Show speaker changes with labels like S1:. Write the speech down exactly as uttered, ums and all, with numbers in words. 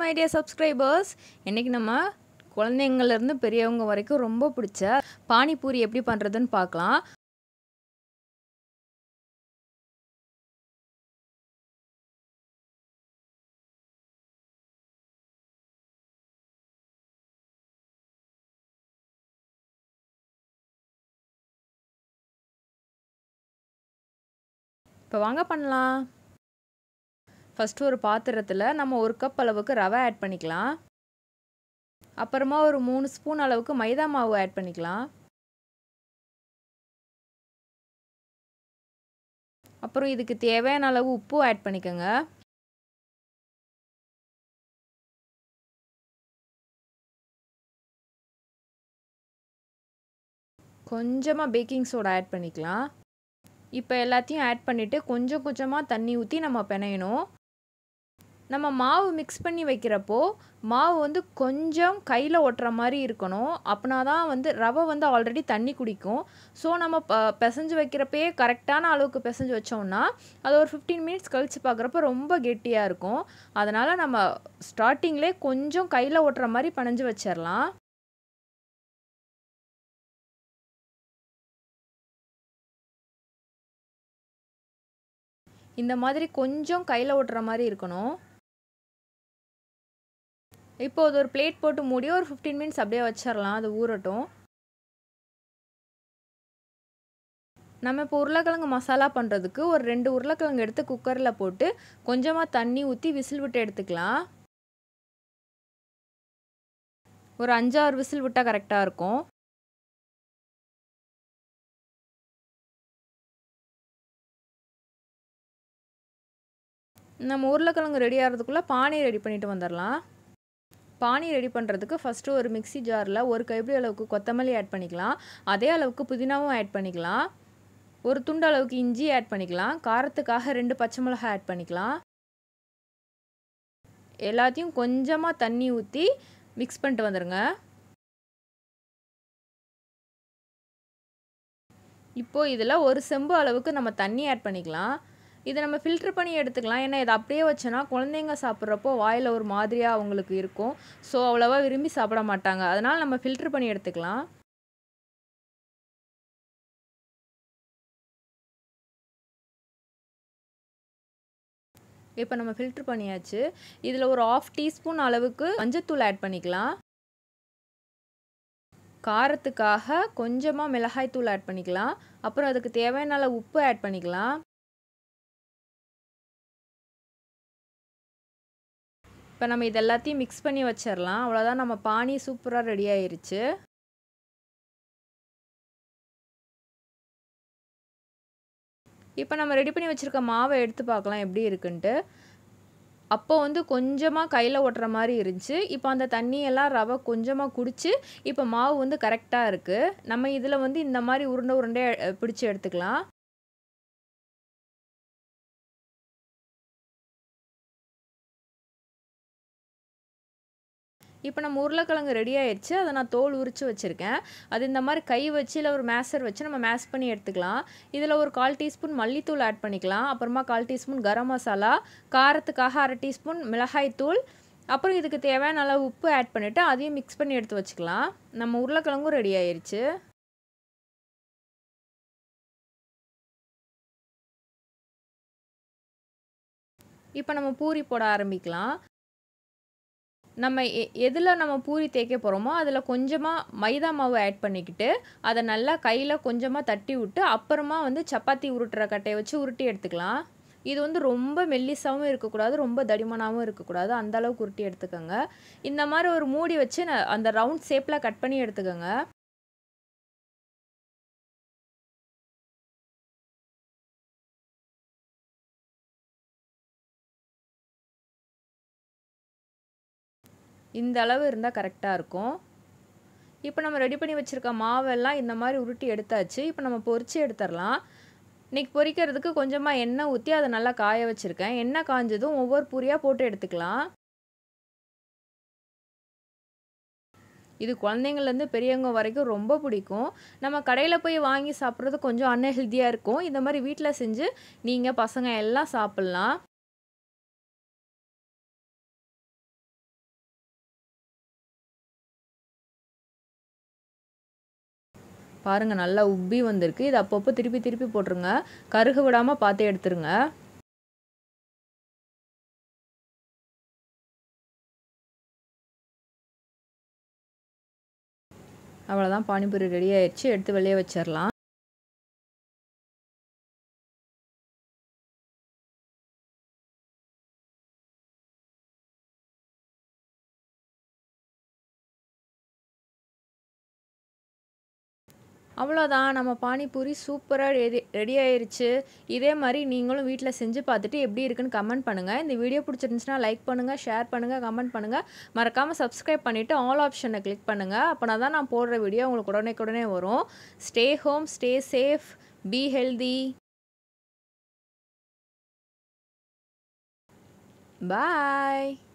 S1: my dear subscribers. இன்னைக்கு நம்ம குழந்தைங்கள்ல இருந்து பெரியவங்க வரைக்கும் ரொம்ப பிடிச்ச பானி பூரி எப்படி பண்றதுன்னு பார்க்கலாம். இப்போ வாங்க பண்ணலாம். ஃபர்ஸ்ட் ஒரு பாத்திரத்துல நம்ம ஒரு கப் அளவுக்கு ரவை ஆட் பண்ணிக்கலாம். அப்புறமா ஒரு மூணு ஸ்பூன் அளவுக்கு மைதா மாவு ஆட் பண்ணிக்கலாம். அப்புறம் இதுக்கு தேவையான அளவு உப்பு ஆட் பண்ணிக்கோங்க. கொஞ்சமா பேக்கிங் சோடா ஆட் பண்ணிக்கலாம். இப்போ எல்லாத்தையும் ஆட் பண்ணிட்டு கொஞ்சம் கொஞ்சமா தண்ணி ஊற்றி நம்ம பிணையணும். நம்ம மாவு மிக்ஸ் பண்ணி வைக்கிறப்போ மாவு வந்து கொஞ்சம் கையில் ஒட்டுற மாதிரி இருக்கணும். அப்படின்னா தான் வந்து ரவை வந்து ஆல்ரெடி தண்ணி குடிக்கும். ஸோ நம்ம ப பிசைஞ்சு வைக்கிறப்பயே கரெக்டான அளவுக்கு பிசைஞ்சு வச்சோம்னா அது ஒரு ஃபிஃப்டீன் மினிட்ஸ் கழித்து பார்க்குறப்ப ரொம்ப கெட்டியாக இருக்கும். அதனால் நம்ம ஸ்டார்டிங்லேயே கொஞ்சம் கையில் ஒட்டுற மாதிரி பிணைஞ்சு வச்சிடலாம். இந்த மாதிரி கொஞ்சம் கையில் ஒட்டுற மாதிரி இருக்கணும். இப்போ அது ஒரு பிளேட் போட்டு மூடி ஒரு ஃபிஃப்டீன் மினிட்ஸ் அப்படியே வச்சிடலாம். அது ஊறட்டும். நம்ம இப்போ உருளைக்கிழங்கு மசாலா பண்ணுறதுக்கு ஒரு ரெண்டு உருளைக்கிழங்கு எடுத்து குக்கரில் போட்டு கொஞ்சமாக தண்ணி ஊற்றி விசில் விட்டு எடுத்துக்கலாம். ஒரு அஞ்சாறு விசில் விட்டால் கரெக்டாக இருக்கும். நம்ம உருளைக்கிழங்கு ரெடி ஆகிறதுக்குள்ளே பானி ரெடி பண்ணிட்டு வந்துடலாம். பானி ரெடி பண்ணுறதுக்கு ஃபஸ்ட்டு ஒரு மிக்சி ஜாரில் ஒரு கைப்பிடி அளவுக்கு கொத்தமல்லி ஆட் பண்ணிக்கலாம். அதே அளவுக்கு புதினாவும் ஆட் பண்ணிக்கலாம். ஒரு துண்டு அளவுக்கு இஞ்சி ஆட் பண்ணிக்கலாம். காரத்துக்காக ரெண்டு பச்சை மிளகாய் ஆட் பண்ணிக்கலாம். எல்லாத்தையும் கொஞ்சமாக தண்ணி ஊற்றி மிக்ஸ் பண்ணிட்டு வந்துடுங்க. இப்போது இதில் ஒரு செம்பு அளவுக்கு நம்ம தண்ணி ஆட் பண்ணிக்கலாம். இதை நம்ம ஃபில்ட்ரு பண்ணி எடுத்துக்கலாம். ஏன்னா இதை அப்படியே வச்சோன்னா குழந்தைங்க சாப்பிட்றப்போ வாயில் ஒரு மாதிரியாக அவங்களுக்கு இருக்கும். ஸோ அவ்வளோவா விரும்பி சாப்பிட மாட்டாங்க. அதனால் நம்ம ஃபில்ட்ரு பண்ணி எடுத்துக்கலாம். இப்போ நம்ம ஃபில்ட்ரு பண்ணியாச்சு. இதில் ஒரு ஆஃப் டீஸ்பூன் அளவுக்கு மஞ்சத்தூள் ஆட் பண்ணிக்கலாம். காரத்துக்காக கொஞ்சமாக மிளகாய் தூள் ஆட் பண்ணிக்கலாம். அப்புறம் அதுக்கு தேவையான அளவு உப்பு ஆட் பண்ணிக்கலாம். இப்போ நம்ம இது எல்லாத்தையும் மிக்ஸ் பண்ணி வச்சிடலாம். அவ்வளோதான், நம்ம பானி சூப்பராக ரெடி ஆயிருச்சு. இப்போ நம்ம ரெடி பண்ணி வச்சுருக்க மாவை எடுத்து பார்க்கலாம் எப்படி இருக்குன்ட்டு. அப்போ வந்து கொஞ்சமாக கையில் ஒட்டுற மாதிரி இருந்துச்சு. இப்போ அந்த தண்ணியெல்லாம் ரவை கொஞ்சமாக குடிச்சு இப்போ மாவு வந்து கரெக்டாக இருக்குது. நம்ம இதில் வந்து இந்த மாதிரி உருண்டை உருண்டை பிடிச்சி எடுத்துக்கலாம். இப்போ நம்ம உருளைக்கிழங்கு ரெடி ஆயிடுச்சு. அதை நான் தோல் உரித்து வச்சுருக்கேன். அது இந்த மாதிரி கை வச்சு இல்லை ஒரு மேசர் வச்சு நம்ம மேஷ் பண்ணி எடுத்துக்கலாம். இதில் ஒரு கால் டீஸ்பூன் மல்லித்தூள் ஆட் பண்ணிக்கலாம். அப்புறமா கால் டீஸ்பூன் கரம் மசாலா, காரத்துக்காக அரை டீஸ்பூன் மிளகாய் தூள், அப்புறம் இதுக்கு தேவையான அளவு உப்பு ஆட் பண்ணிவிட்டு அதையும் மிக்ஸ் பண்ணி எடுத்து வச்சுக்கலாம். நம்ம உருளைக்கிழங்கும் ரெடி ஆயிடுச்சு. இப்போ நம்ம பூரி போட ஆரம்பிக்கலாம். நம்ம எ எதில் நம்ம பூரி தேய்க்க போகிறோமோ அதில் கொஞ்சமாக மைதா மாவு ஆட் பண்ணிக்கிட்டு அதை நல்லா கையில் கொஞ்சமாக தட்டி விட்டு அப்புறமா வந்து சப்பாத்தி உருட்டுற கட்டையை வச்சு உருட்டி எடுத்துக்கலாம். இது வந்து ரொம்ப மெல்லிசாவும் இருக்கக்கூடாது, ரொம்ப தடிமனாகவும் இருக்கக்கூடாது. அந்த அளவுக்கு உருட்டி எடுத்துக்கோங்க. இந்த மாதிரி ஒரு மூடி வச்சு அந்த ரவுண்ட் ஷேப்பில் கட் பண்ணி எடுத்துக்கோங்க. இந்த அளவு இருந்தால் கரெக்டாக இருக்கும். இப்போ நம்ம ரெடி பண்ணி வச்சுருக்க மாவெல்லாம் இந்த மாதிரி உருட்டி எடுத்தாச்சு. இப்போ நம்ம பொரிச்சு எடுத்துடலாம். இன்றைக்கி பொரிக்கிறதுக்கு கொஞ்சமாக எண்ணெய் ஊற்றி அதை நல்லா காய வச்சுருக்கேன். எண்ணெய் காஞ்சதும் ஒவ்வொரு பூரியாக போட்டு எடுத்துக்கலாம். இது குழந்தைங்கள்லேருந்து பெரியவங்க வரைக்கும் ரொம்ப பிடிக்கும். நம்ம கடையில் போய் வாங்கி சாப்பிட்றது கொஞ்சம் அன்ஹெல்தியாக இருக்கும். இந்த மாதிரி வீட்டில் செஞ்சு நீங்கள் பசங்க எல்லாம் சாப்பிட்லாம். பாருங்கள் நல்லா உப்பி வந்திருக்கு. இது அப்பப்போ திருப்பி திருப்பி போட்டுருங்க. கருக விடாமல் பார்த்து எடுத்துருங்க. அவ்வளோதான், பானிபூரி ரெடி ஆயிடுச்சு. எடுத்து வெளியே வச்சிடலாம். அவ்வளோதான், நம்ம பானிபூரி சூப்பராக ரெடி ரெடி ஆயிருச்சு. இதே மாதிரி நீங்களும் வீட்டில் செஞ்சு பார்த்துட்டு எப்படி இருக்குன்னு கமெண்ட் பண்ணுங்கள். இந்த வீடியோ பிடிச்சிருந்துச்சுன்னா லைக் பண்ணுங்கள், ஷேர் பண்ணுங்கள், கமெண்ட் பண்ணுங்கள். மறக்காமல் சப்ஸ்கிரைப் பண்ணிவிட்டு ஆல் ஆப்ஷனை கிளிக் பண்ணுங்கள். அப்போனா தான் நான் போடுற வீடியோ உங்களுக்கு உடனே உடனே வரும். Stay home, stay safe, be healthy. Bye.